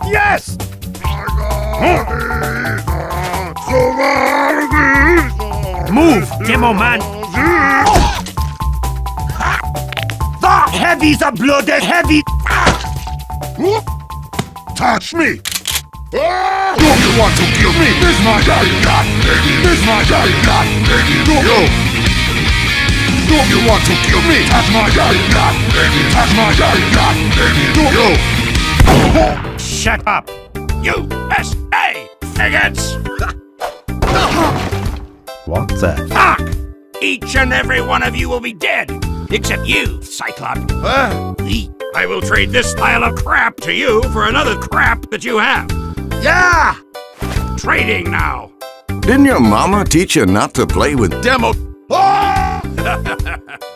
Yes! Move, demo man! The heavies are blooded heavy! Touch me! Don't you want to kill me? This my daddy got, baby. This my daddy got, baby. Don't you want to kill me? Touch my daddy got, baby. Touch my daddy got, baby. Shut up! USA! Faggots! What the? Fuck! Each and every one of you will be dead! Except you, Cyclops. I will trade this pile of crap to you for another crap that you have. Yeah! Trading now! Didn't your mama teach you not to play with Demo. Ah!